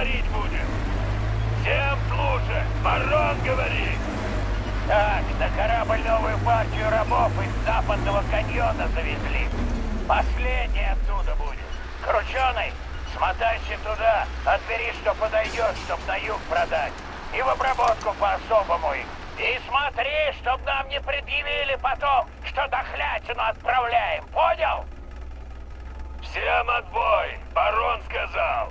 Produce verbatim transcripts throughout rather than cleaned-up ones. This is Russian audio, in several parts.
говорить будем? Всем слушать, барон говорит. Так, на корабль новую партию рабов из Западного каньона завезли. Последний оттуда будет. Крученый, смотайся туда, отбери, что подойдет, чтоб на юг продать. И в обработку по-особому их. И смотри, чтоб нам не предъявили потом, что дохлятину отправляем, понял? Всем отбой, барон сказал.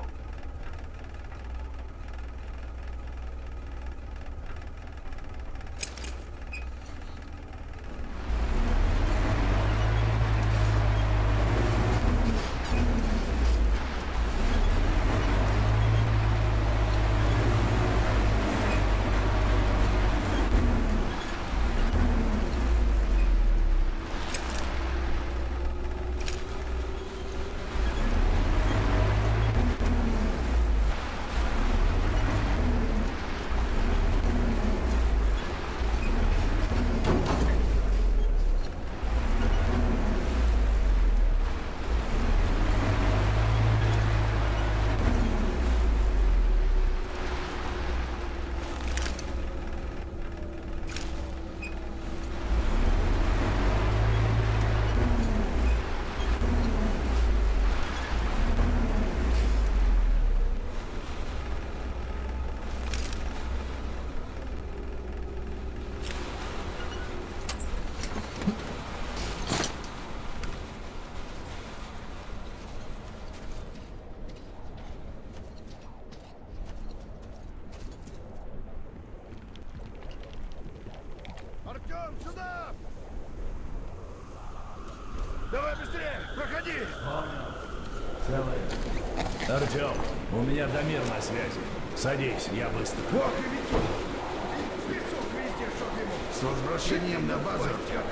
Артем, сюда! Давай быстрее, проходи! Целый. Артем, у меня Дамир на связи. Садись, я быстро. Ох, и Витюк! Песок везде, чтоб ему! С возвращением на базу!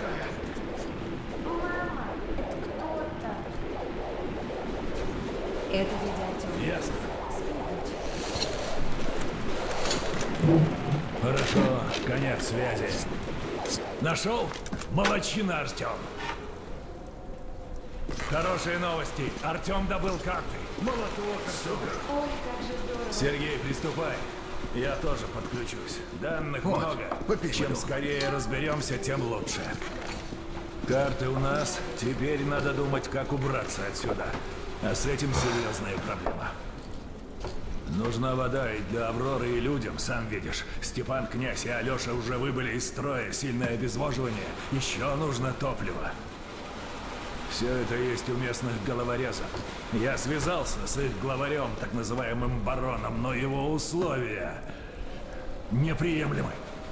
Мама, это кто-то. Это дядя Артем. Ясно. Спит. Хорошо, конец связи. Нашел? Молодчина, Артем. Хорошие новости. Артем добыл карты. Молоток, Артем. Ой, как же здорово. Сергей, приступай. Я тоже подключусь. Данных Вот, много. попей Чем воду. скорее разберемся, тем лучше. Карты у нас. Теперь надо думать, как убраться отсюда. А с этим серьезная проблема. Нужна вода и для Авроры, и людям, сам видишь. Степан, князь и Алеша уже выбыли из строя. Сильное обезвоживание. Еще нужно топливо. Все это есть у местных головорезов. Я связался с их главарем, так называемым бароном, но его условия неприемлемы.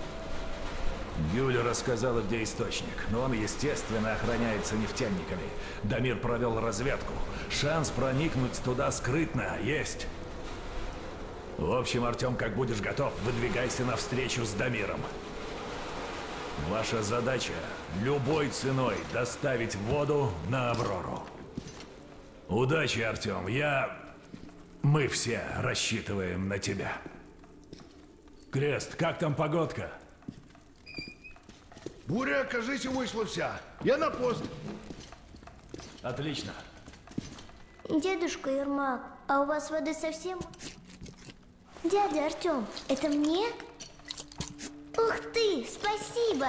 Гюля рассказала, где источник, но он, естественно, охраняется нефтяниками. Дамир провел разведку. Шанс проникнуть туда скрытно есть. В общем, Артем, как будешь готов, выдвигайся навстречу с Дамиром. Ваша задача – любой ценой доставить воду на Аврору. Удачи, Артем. Я... Мы все рассчитываем на тебя. Крест, как там погодка? Буря, кажись, вышла вся. Я на пост. Отлично. Дедушка Ермак, а у вас воды совсем... Дядя Артем, это мне? Ух ты, спасибо!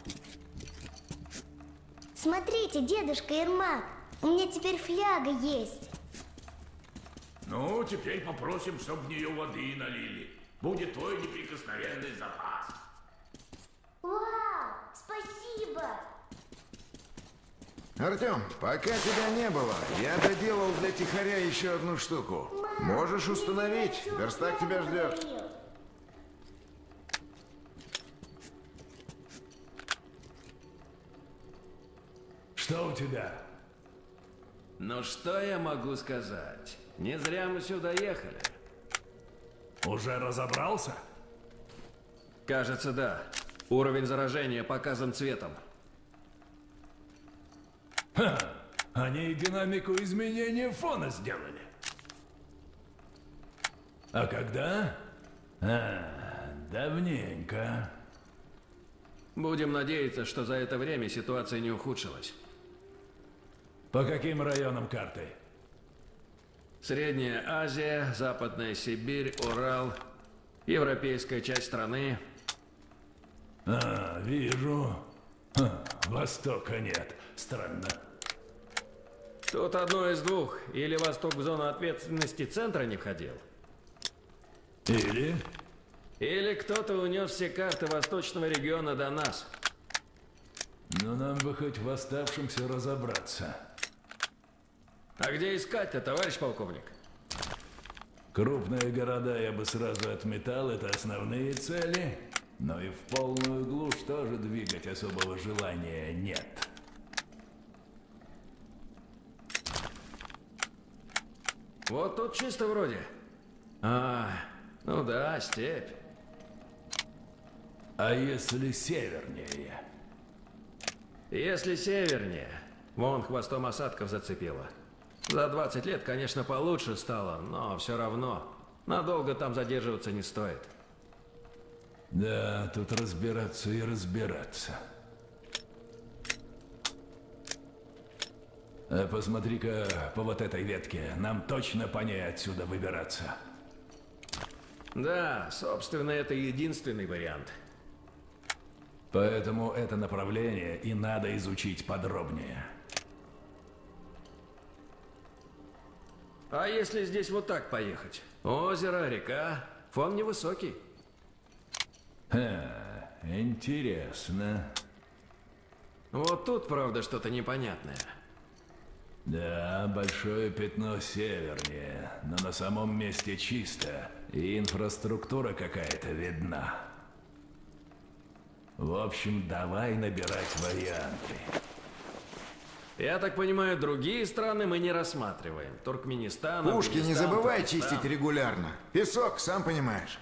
Смотрите, дедушка Ермак, у меня теперь фляга есть. Ну, теперь попросим, чтобы в нее воды налили. Будет твой неприкосновенный запас. Вау, спасибо! Артем, пока тебя не было, я доделал для тихоря еще одну штуку. Мам, Можешь мне установить, дядя Артем верстак тебя флягу ждет. подарил. Что у тебя? Ну что я могу сказать? Не зря мы сюда ехали. Уже разобрался? Кажется, да. Уровень заражения показан цветом. Ха! Они и динамику изменения фона сделали. А когда? А, давненько. Будем надеяться, что за это время ситуация не ухудшилась. По каким районам карты? Средняя Азия, Западная Сибирь, Урал, европейская часть страны. А, вижу. Ха, Востока нет. Странно. Тут одно из двух. Или Восток в зону ответственности центра не входил, Или? или кто-то унес все карты восточного региона до нас. Но нам бы хоть в оставшемся разобраться. А где искать-то, товарищ полковник? Крупные города я бы сразу отметал, это основные цели. Но и в полную глушь тоже двигать особого желания нет. Вот тут чисто вроде. А, ну да, степь. А если севернее? Если севернее, вон хвостом осадков зацепило. За двадцать лет, конечно, получше стало, но все равно. Надолго там задерживаться не стоит. Да, тут разбираться и разбираться. А посмотри-ка по вот этой ветке. Нам точно по ней отсюда выбираться. Да, собственно, это единственный вариант. Поэтому это направление и надо изучить подробнее. А если здесь вот так поехать? Озеро, река, фон невысокий. Ха, интересно. Вот тут, правда, что-то непонятное. Да, большое пятно севернее, но на самом месте чисто, и инфраструктура какая-то видна. В общем, давай набирать варианты. Я так понимаю, другие страны мы не рассматриваем. Туркменистан, Пушки не Афганистан, забывай Пакистан. чистить регулярно. Песок, сам понимаешь.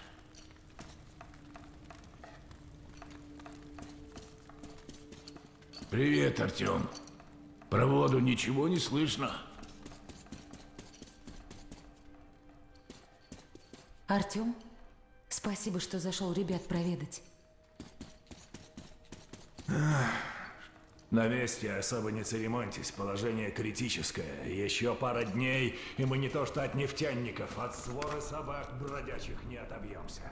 Привет, Артем. Про воду ничего не слышно. Артем, спасибо, что зашел ребят проведать. На месте особо не церемоньтесь, положение критическое. Еще пара дней, и мы не то что от нефтяников, от своры собак бродячих не отобьемся.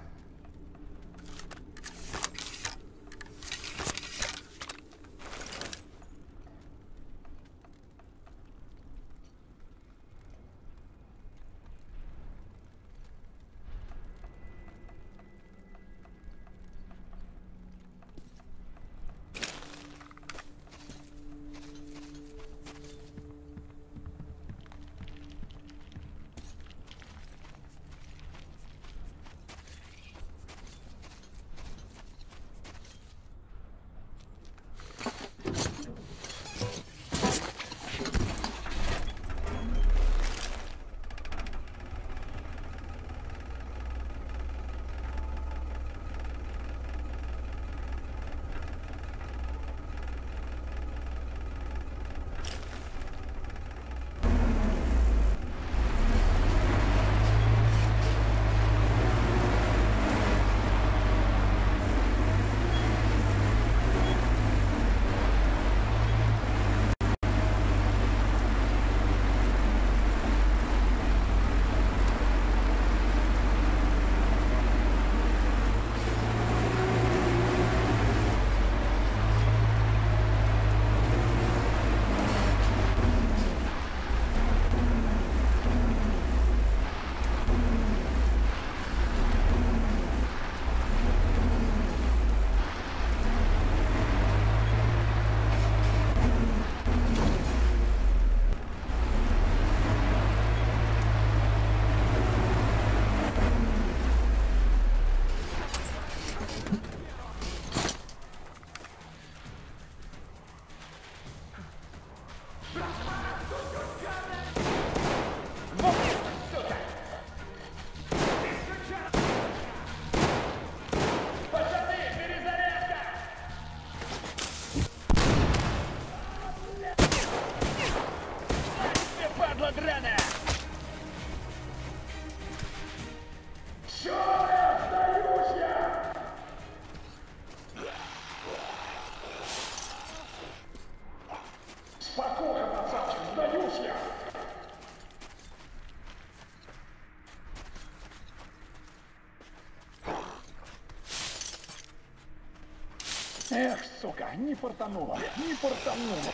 Эх, сука, не фартануло, не фартануло.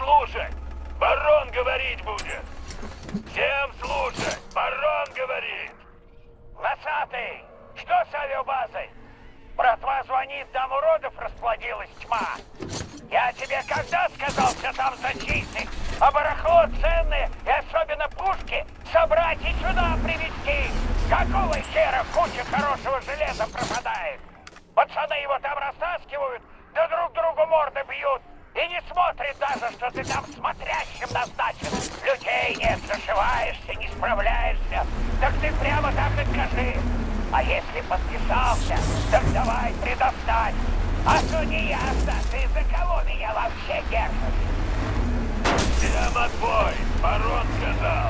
слушать! Барон говорить будет! Всем слушать! Барон говорит! Носатый! Что с авиабазой? Братва звонит, там уродов расплодилась тьма. Я тебе когда сказал все там зачистить, а барахло ценное и особенно пушки собрать и сюда привезти? Какого хера куча хорошего железа пропадает? Пацаны его там растаскивают, да друг другу морды бьют. И не смотрит даже, что ты там смотрящим назначен. Людей нет, зашиваешься, не справляешься. Так ты прямо так и скажи. А если подписался, так давай предоставь. А то не ясно, ты за кого меня вообще держишь? Всем отбой, барон сказал.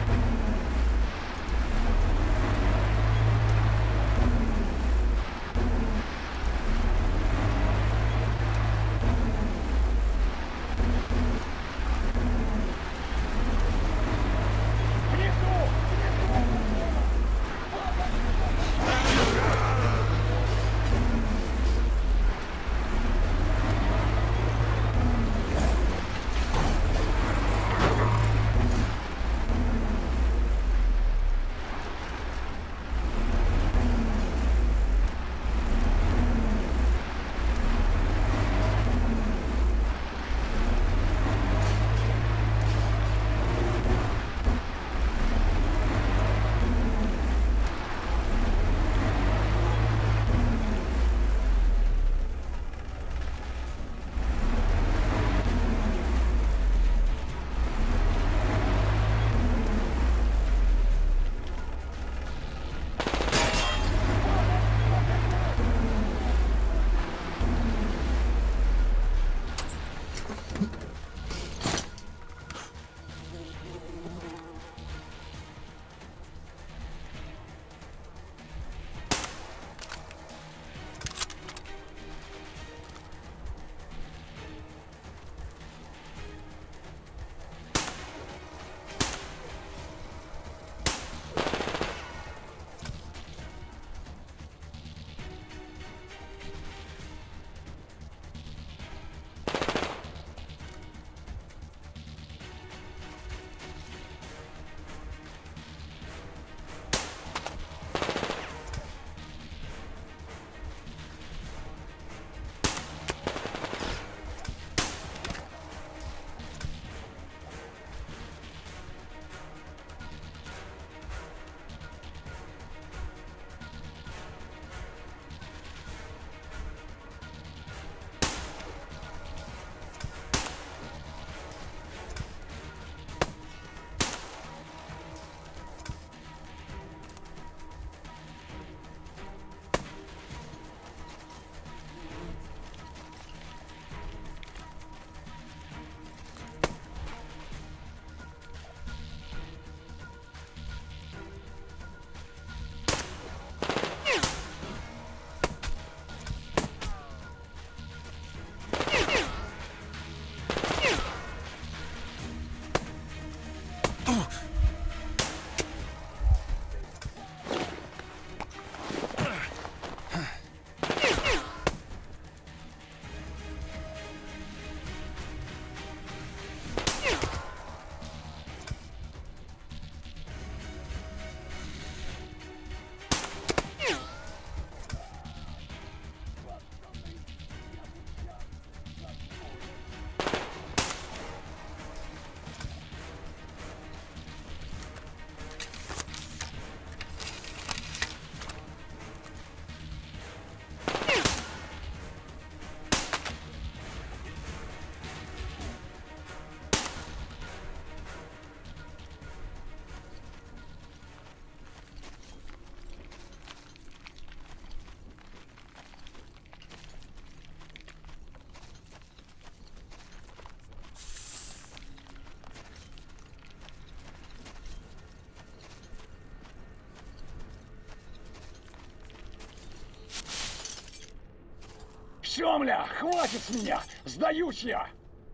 Все, мля, хватит с меня! Сдаюсь я!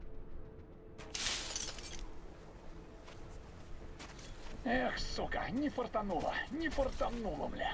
Эх, сука, не фартануло, не фартануло, мля.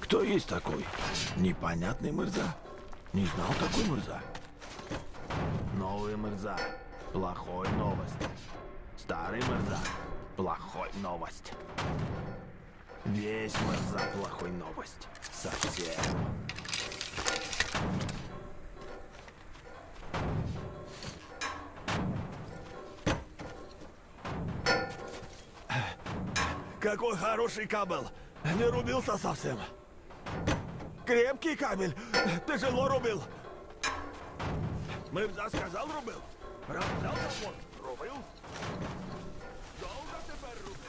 Кто есть такой? Непонятный Мырза? Не знал такой Мырза? Новый Мырза. Плохой новость. Старый Мырза. Плохой новость. Весь Мырза плохой новость. Совсем. Какой хороший кабель. Не рубился совсем. Крепкий кабель. Тяжело рубил. Мырза сказал рубил. Взял завод. Рубил. Долго теперь рубил.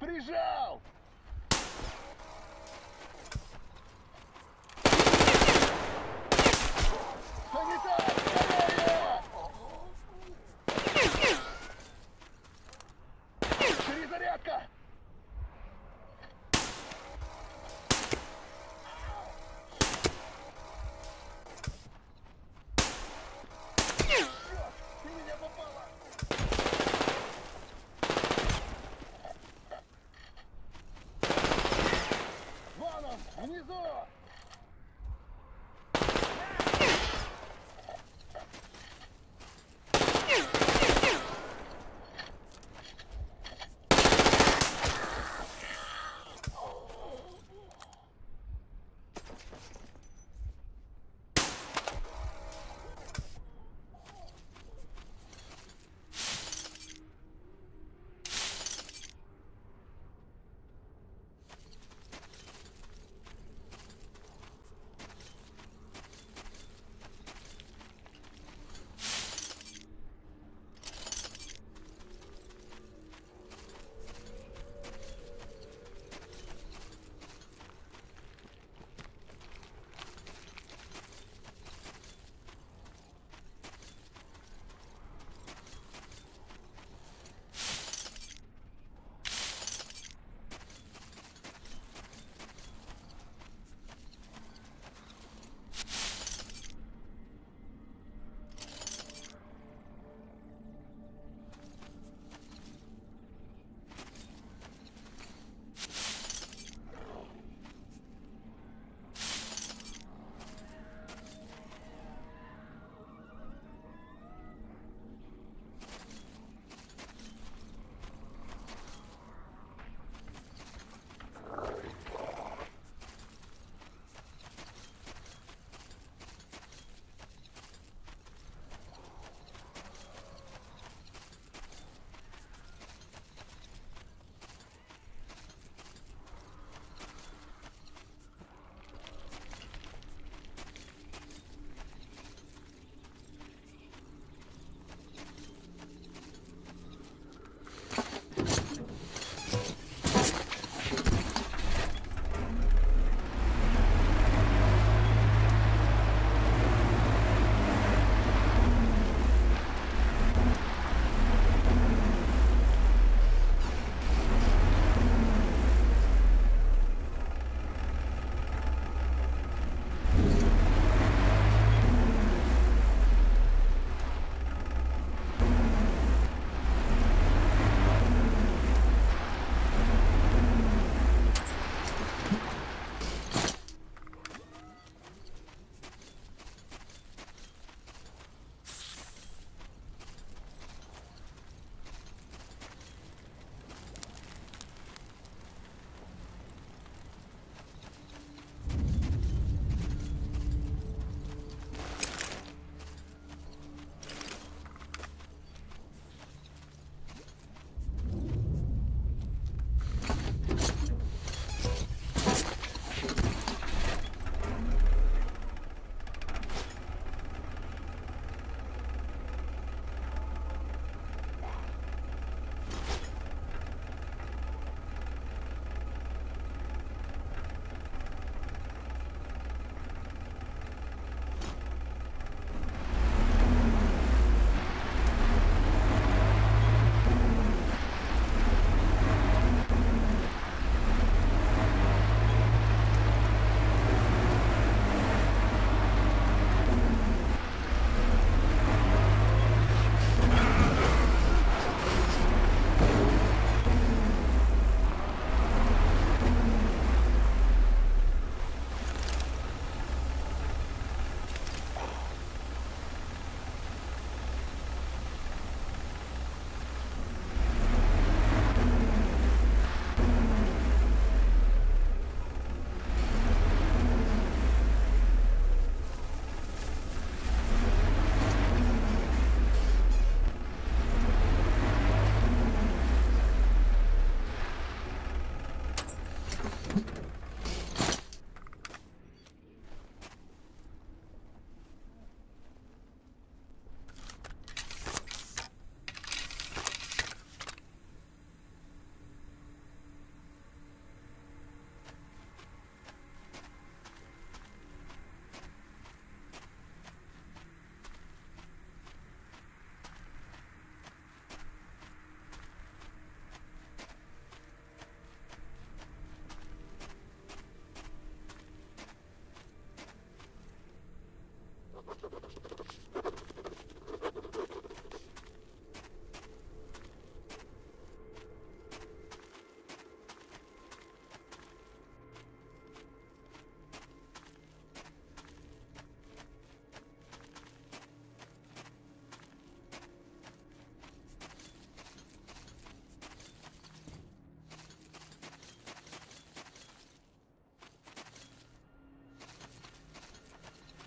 Прижал! Санитар, скорее! Перезарядка! Черт, ты меня попала! Вон он, внизу!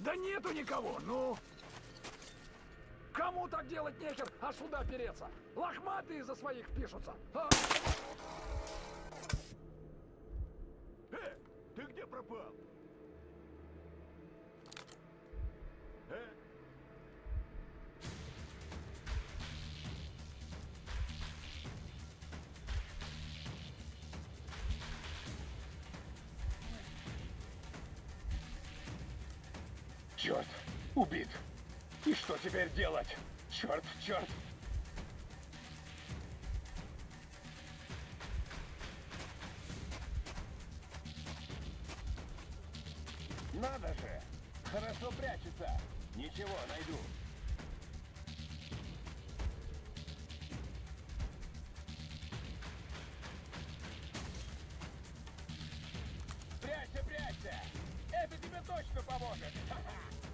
Да нету никого, ну... Кому так делать нехер, аж сюда переться? Лохматые за своих пишутся. А? Э, ты где пропал? Э? Черт, убит. И что теперь делать? Черт, черт. Надо же! Хорошо прячется. Ничего, найду. Прячься, прячься! Это тебе точно поможет! Ха-ха!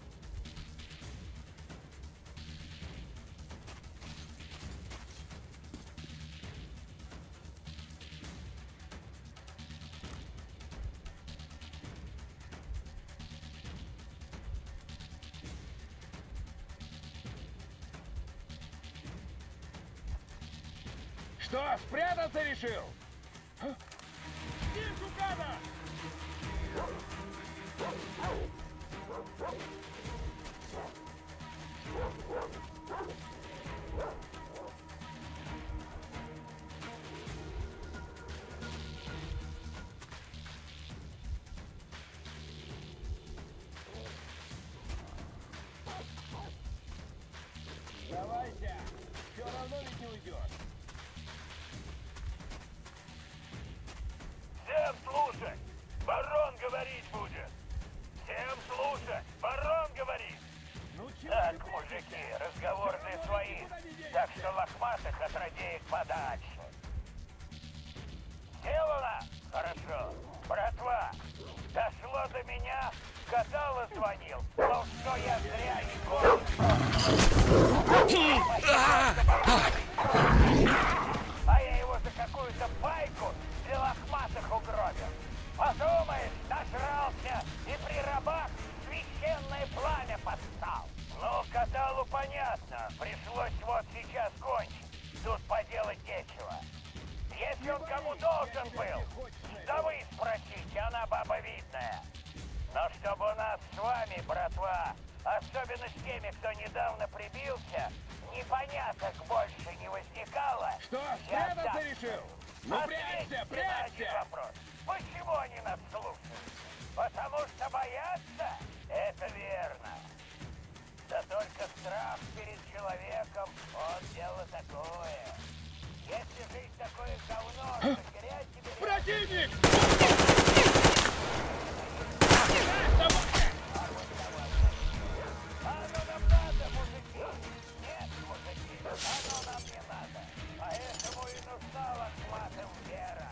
Что, спрятаться решил? Вижу гада! Давайте! Все равно ведь не уйдет! Всем слушать! Барон говорить будет! Всем слушать! Барон говорит! Ну чего Так, ты мужики, прячешься? разговорные Всё равно свои, никуда не денешься. так что лохматых от радеек подальше. Сделано? Хорошо. Братва, дошло до меня, Катала звонил, мол, что я зря не А я его за какую-то пайку для лохматых угробил. Подумаешь, нажрался и при рабах священное пламя подстал. Ну, Каталу понятно, пришлось вот сейчас кончить. Тут поделать нечего. Если он кому должен был, да вы спросите, она баба видная. Но чтобы у нас с вами, братва, особенно с теми, кто недавно прибился, непоняток больше не возникало. Что, я спрятаться так- решил? Ну Ответьте прячься, на один прячься! вопрос. Почему они нас слушают? Потому что боятся? Это верно. Да только страх перед человеком, он дело такое. Если жизнь такое говно, то терять тебе... Противник! Оно нам надо, мужики! Нет, мужики, оно нам не надо. Поэтому и нужна лохматым вера.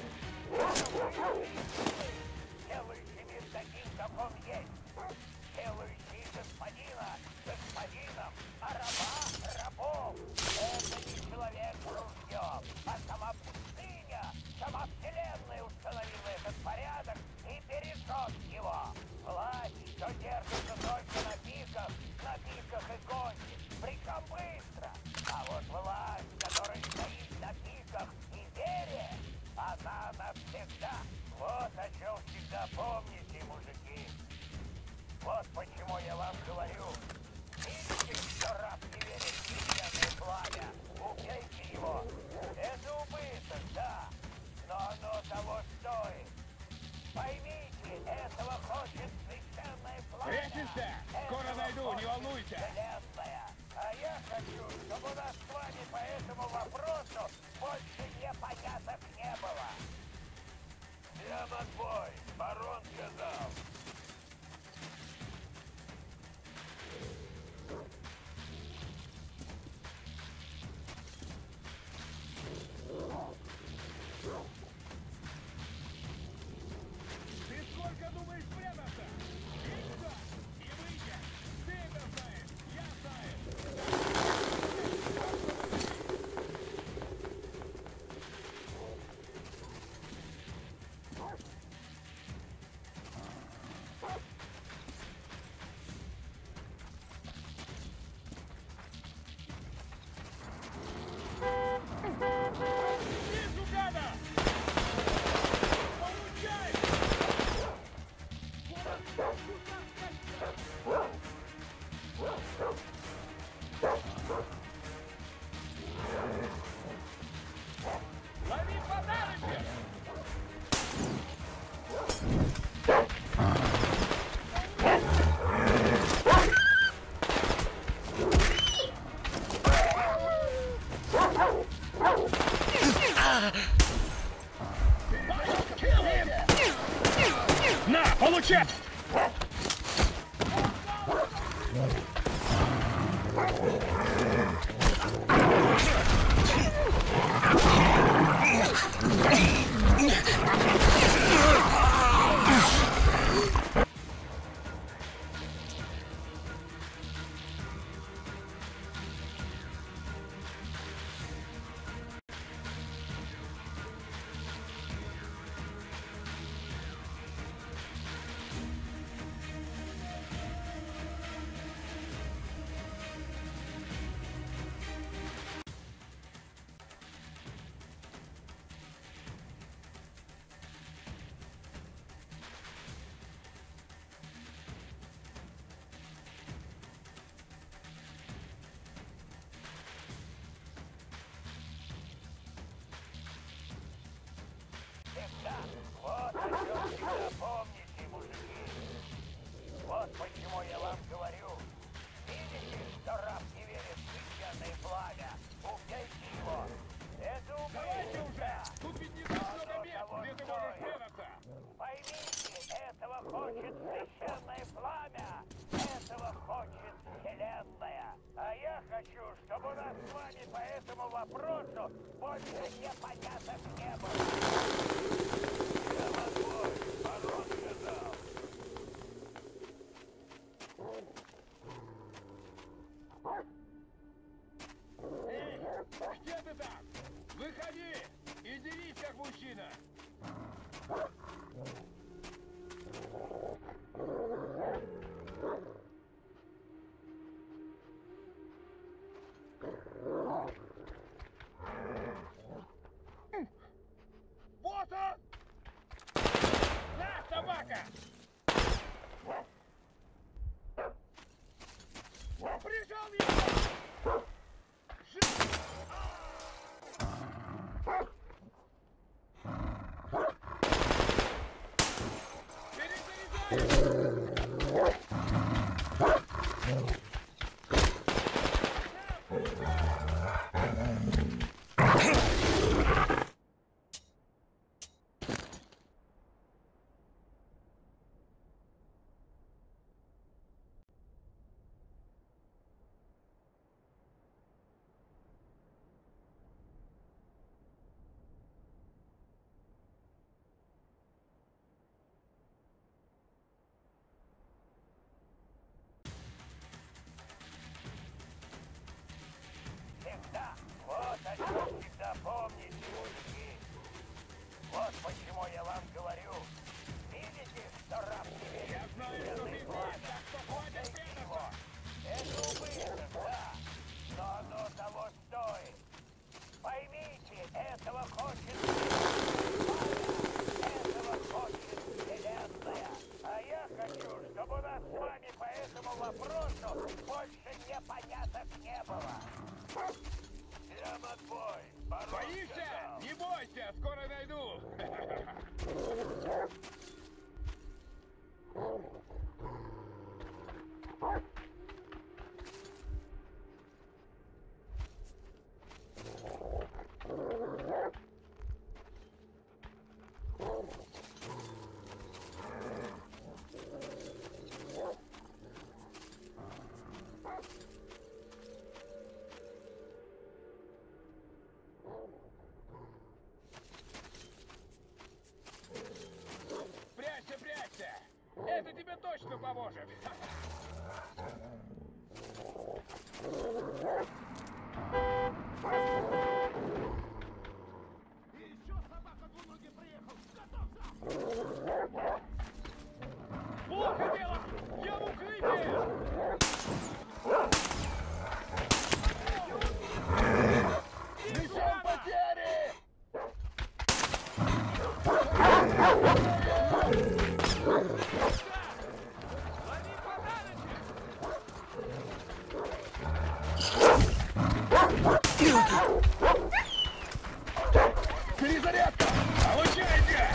Делающий мир таким, как он есть. Делающий господина господином, а раба рабом. Это не человек с ружьем, а сама пустыня, сама вселенная установила этот порядок и бережет его. Власть, что держится только на пиках, на пиках и гонит, причем быстро. А вот власть, которая стоит на пиках и вере, она навсегда. Вот о чем всегда помните, мужики. Вот почему я вам говорю. Видите, что раб не верит в священное пламя? Убейте его. Это убыток, да, но оно того стоит. Поймите, этого хочет священное пламя. Прячешься? Скоро Этого найду, не хочет волнуйся. Вселенная. А я хочу, чтобы у нас с вами по этому вопросу больше непоняток не было. Всем отбой, барон сказал. На, получай! Вот о чем всегда помните, мужики. Вот почему я вам говорю. Видите, что раб не верит в священное пламя? Убейте его. Это убийство. Давайте уже! Тут ведь не так много мест, где ты можешь прятаться. Поймите, этого хочет священное пламя. Этого хочет вселенная. А я хочу, чтобы у нас с вами по этому вопросу больше непоняток не было. Эй, где ты там? Выходи и дерись как мужчина. Вот он! На, собака! Прижал его! Жи- Перезаряжай! Всегда, вот о чем всегда помните, мужики. Вот почему я вам говорю. Видите, что раб не верит? Я знаю, что ты здесь, так что хватит прятаться! Это убыток, да, но оно того стоит. Поймите, этого хочет вселенная, этого хочет вселенная. А я хочу, чтобы у нас с вами по этому вопросу больше непоняток не было. Всем отбой! Барон Боишься? сказал. Не бойся, скоро найду! Прячься, прячься! Это тебе точно поможет! Еще собака двуногий приехал! Готовься! Плохо дело! Я в укрытии! Несем потери! Лови подарочек! Перезарядка! Получайте!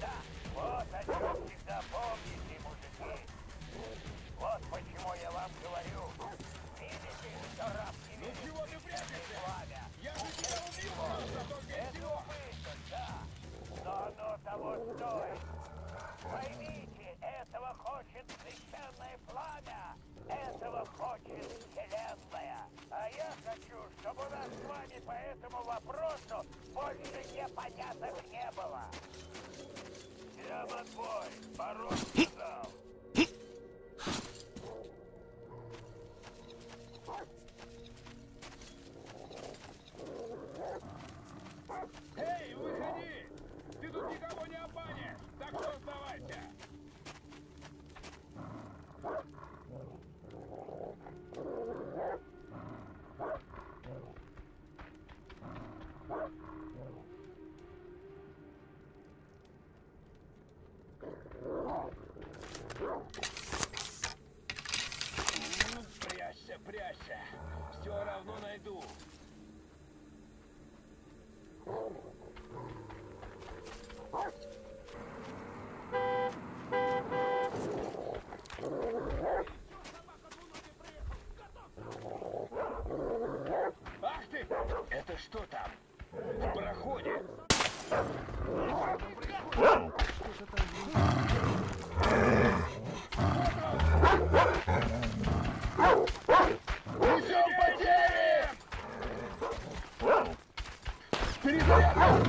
Да, вот о чем всегда помните, мужики. Вот почему я вам говорю. Видите, что раб не верит в священное пламя? Я же тебя убил, зато без Это всего. убыток, да. Но оно того стоит. Поймите, этого хочет священное пламя. Этого хочет вселенная. А я хочу, чтобы у нас с вами по этому вопросу больше непоняток не было. Всем отбой. Барон сказал. Эй, выходи! Ты тут никого не обманешь, так что сдавайся! Прячься, прячься! Все равно найду! Ах ты! Это что там? В проходе! Несем потери! Перезарядка!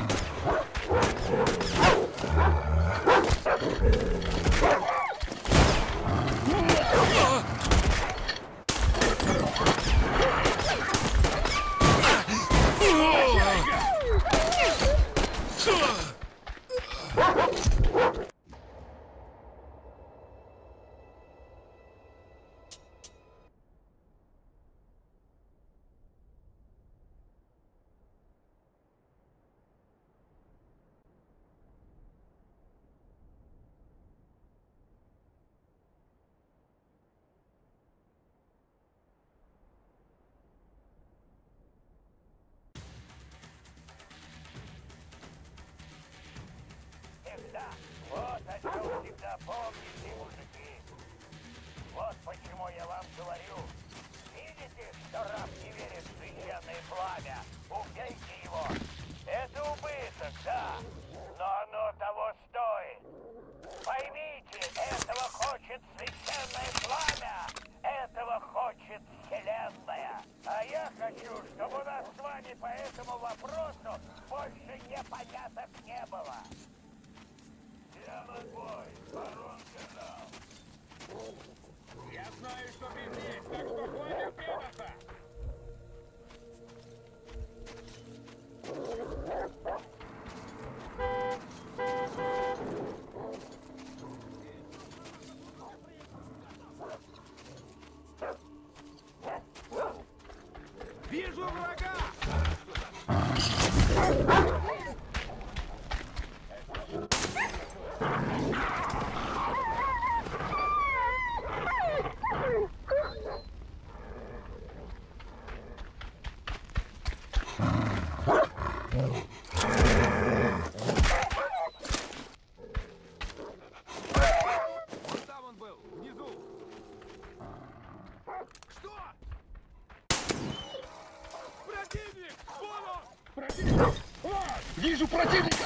Всегда. Вот о чем всегда помните, мужики. Вот почему я вам говорю. Видите, что раб не верит в священное пламя? Убейте его. Это убыток, да. Но оно того стоит. Поймите, этого хочет священное пламя. Этого хочет вселенная. А я хочу, чтобы у нас с вами по этому вопросу больше непоняток не было. Всем отбой, барон сказал. Я знаю, что ты здесь, так что хватит пенаться! Вижу врага! Вот там он был, внизу. Что? Противник! Вон он! Противник! О, вижу противника!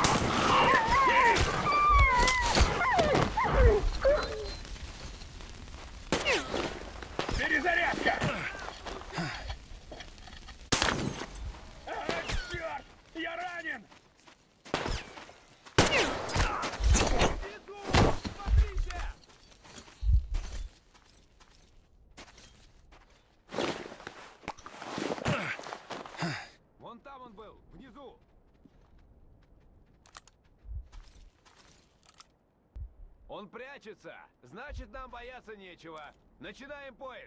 Перезарядка! А, черт! Я ранен! Иду! Смотрите! Вон там он был, внизу. Он прячется. Значит, нам бояться нечего. Начинаем поиск.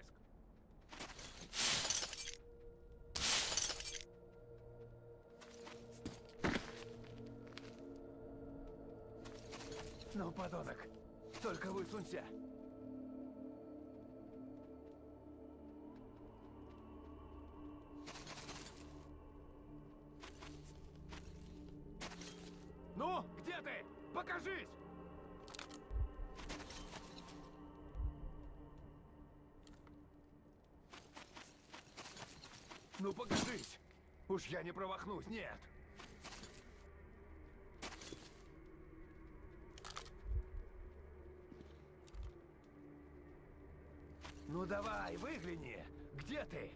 Ну, подонок, только высунься. Ну, где ты? Покажись! Ну покажись! Уж я не промахнусь, нет! Ну давай, выгляни! Где ты?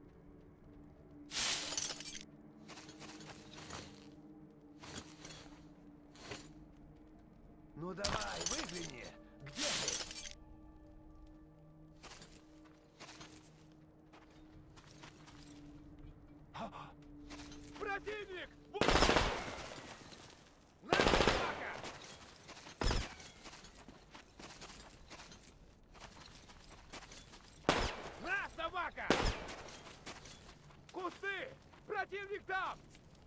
Ну давай, выгляни! Где ты? А! Противник! Вот! На, собака! На, собака! Кусты! Противник там!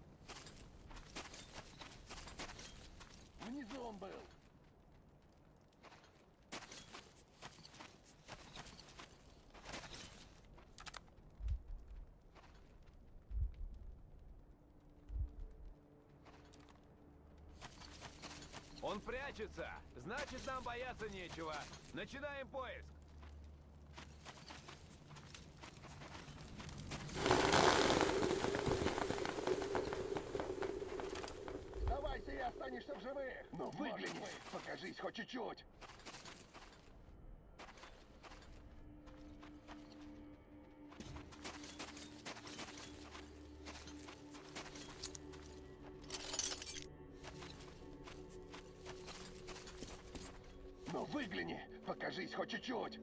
Внизу он был. Он прячется! Значит, нам бояться нечего. Начинаем поиск! Сдавайся и останешься в живых. Ну выгляни, покажись хоть чуть-чуть. Ну выгляни, покажись хоть чуть-чуть.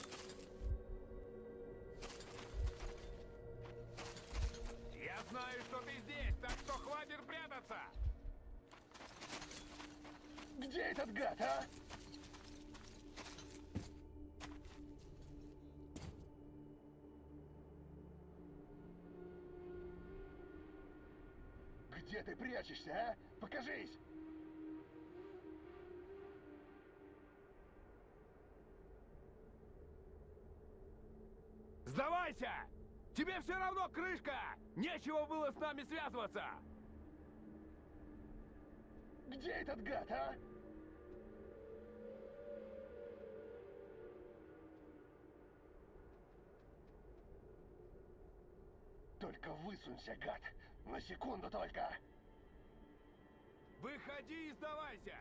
Я знаю, что ты здесь, так что хватит прятаться! Где этот гад, а? Где ты прячешься, а? Покажись! Сдавайся! Тебе все равно крышка! Нечего было с нами связываться! Где этот гад, а? Только высунься, гад! На секунду только! Выходи и сдавайся!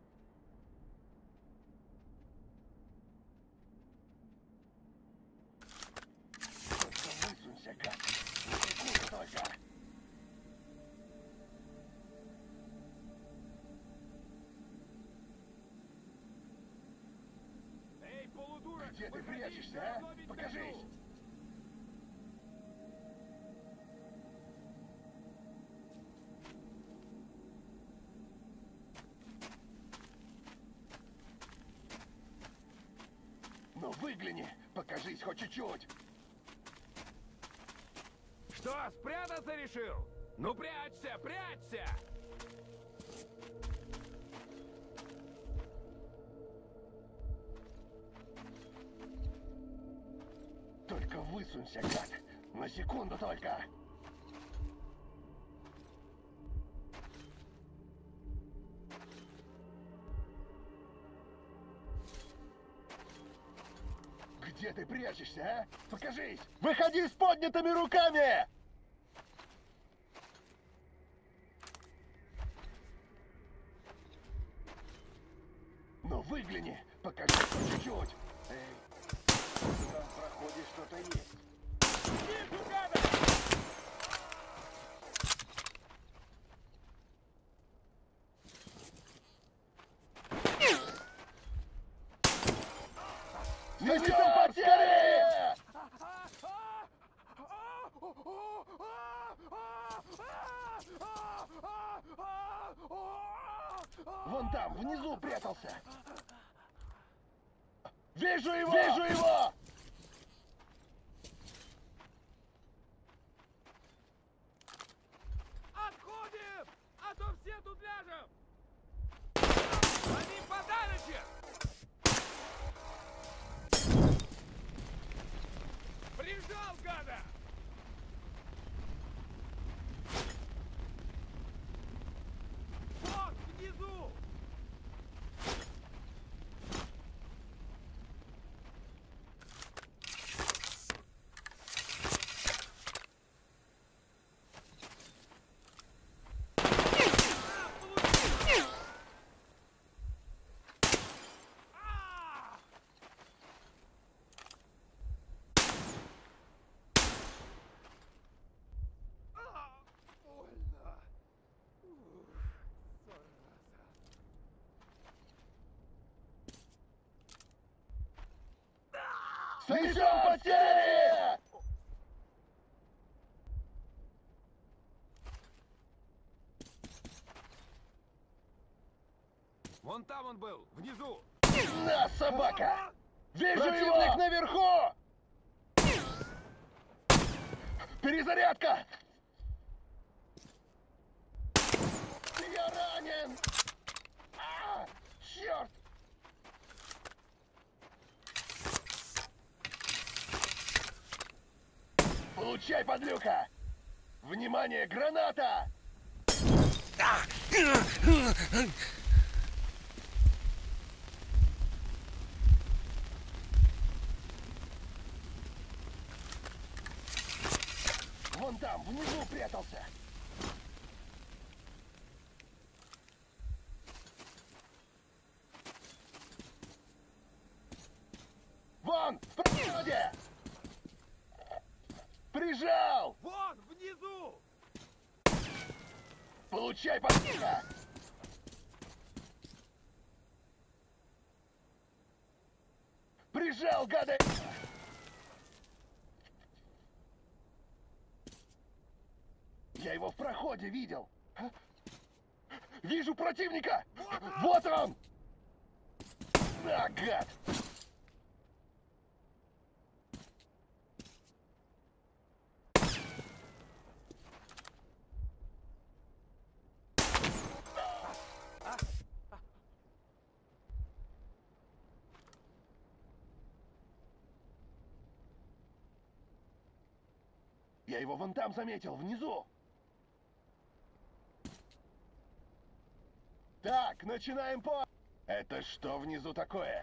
Только высунься, гад! На секунду только! Эй, полудурок! Где ты выходи, прячешься, всё а? равно ведь Покажись! найду. Ну выгляни, покажись хоть чуть-чуть. Что, спрятаться решил? Ну прячься, прячься! Только высунься, гад! На секунду только! Где ты прячешься, а? Покажись! Выходи с поднятыми руками! Ну выгляни, покажи хоть чуть-чуть. Эй, там в проходе что-то есть. Вижу, гада! Несем потери! Вон там, внизу прятался. Вижу его! Вижу его! Отходим! А то все тут ляжем! Они подарочек! Прижал, гада! Вот, внизу! Несем потери! Вон там он был, внизу. На, собака! Вижу Противник его! Наверху! Перезарядка! Я ранен! А, черт! Получай, подлюка! Внимание, граната! Вон там, внизу прятался. Вон, в природе! Прижал! Вон, внизу! Получай, подписка! Прижал, гады! Я его в проходе видел. А? Вижу противника! Вот он! А, гад! Я его вон там заметил, внизу. Так, начинаем по... Это что внизу такое?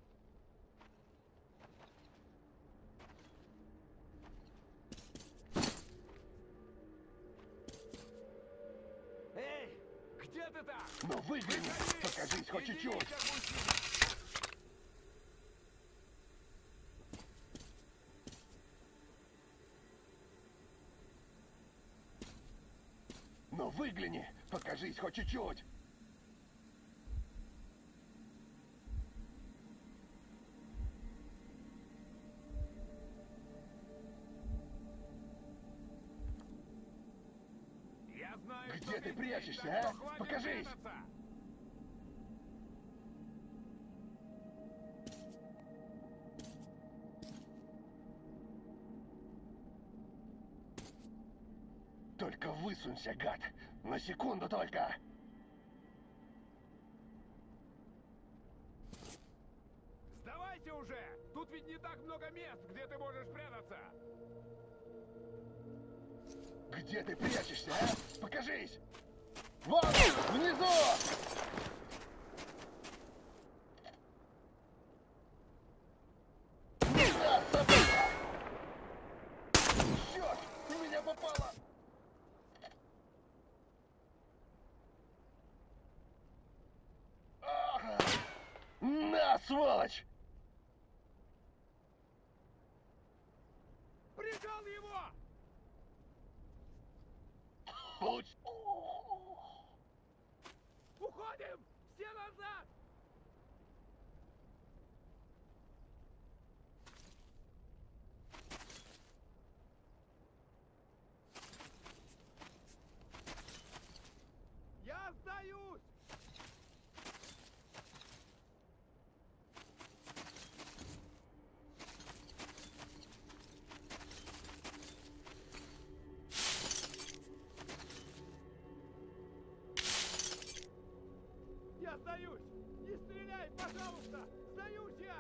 Эй, где ты там? Ну выгляни, покажись хоть чуть-чуть. Ну выгляни, покажись хоть чуть-чуть. Я знаю, Где ты прячешься, а? Покажись! Только высунься, гад! На секунду только! Сдавайся уже! Тут ведь не так много мест, где ты можешь прятаться! Где ты прячешься, а? Покажись! Вон! Внизу! Да, собака! Черт! В меня попало! Ага! На, сволочь! Прижал его! Получ... Уходим! Все назад! Я сдаюсь! Я сдаюсь! Не стреляй, пожалуйста! Сдаюсь я!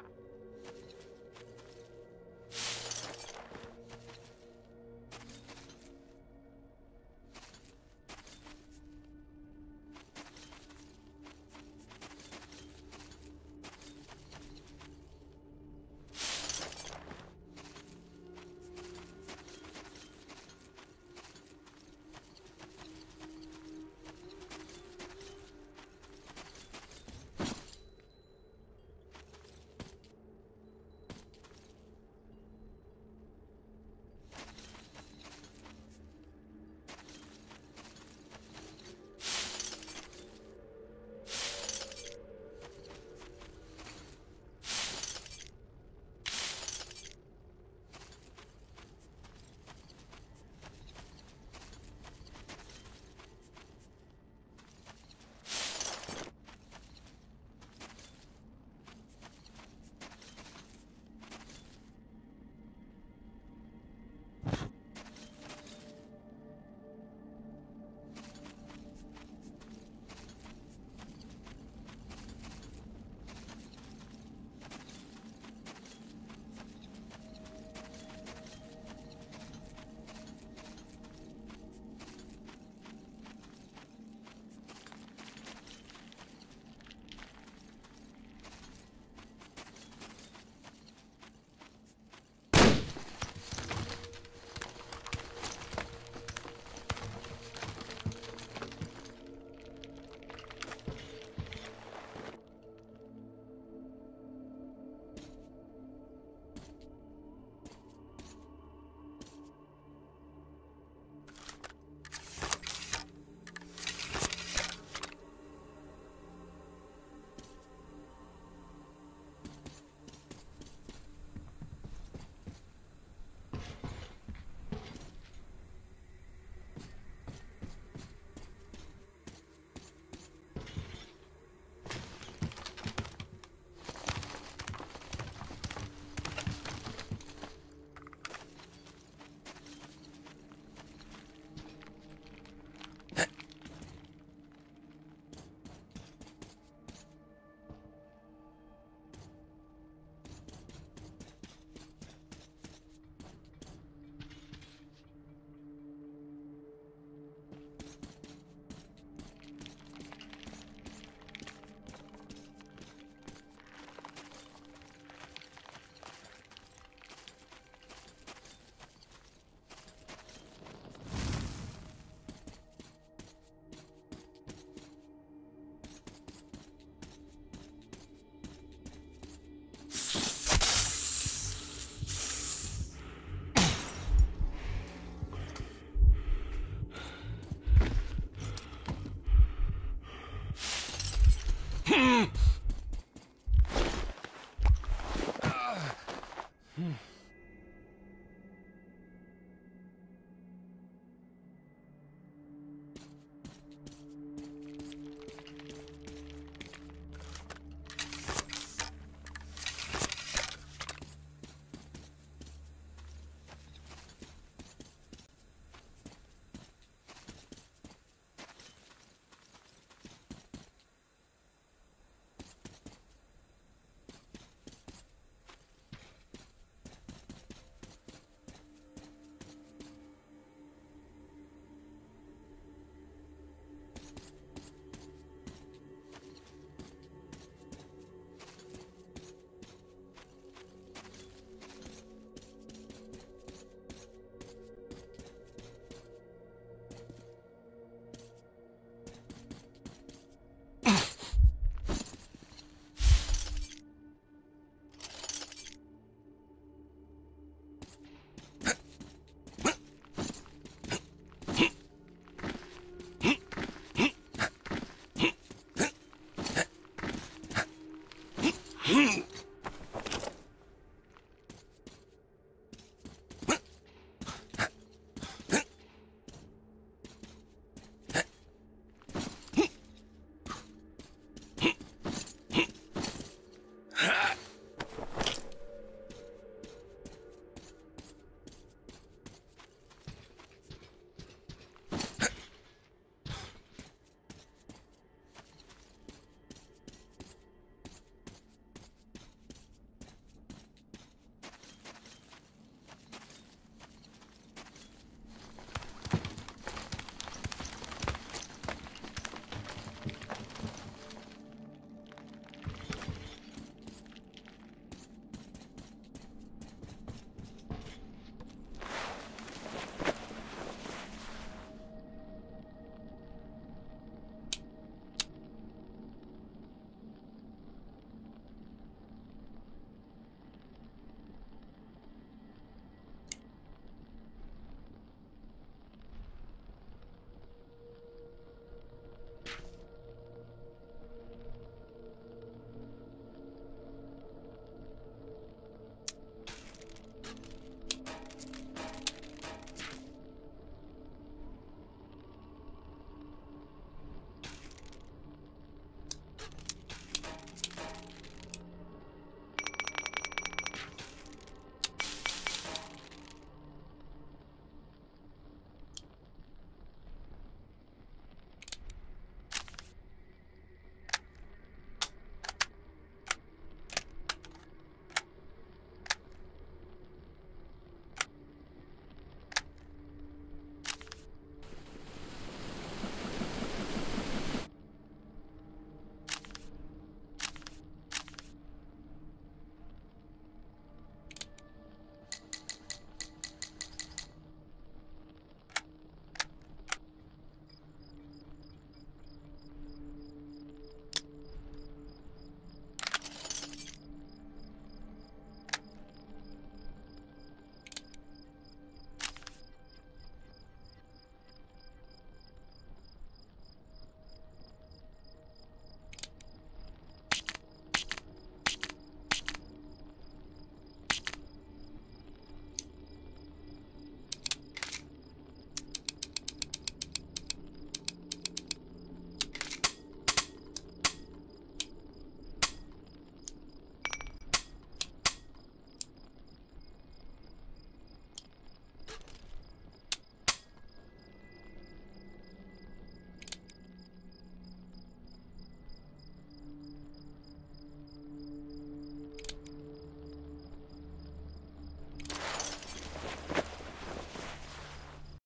Хм.